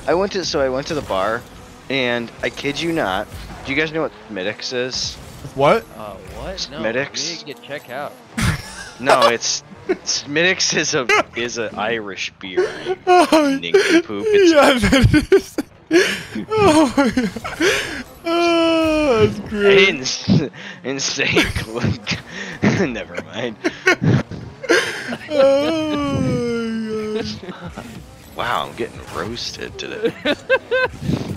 I went to the bar, and I kid you not. Do you guys know what Smittix is? What? What? No, Smittix? you need to get checked out. No, it's Smittix is an Irish beer. You Oh, nincompoop. It's yeah, that is. Oh my god. Oh, that's great. insane. Never mind. Oh my gosh. Wow, I'm getting roasted today.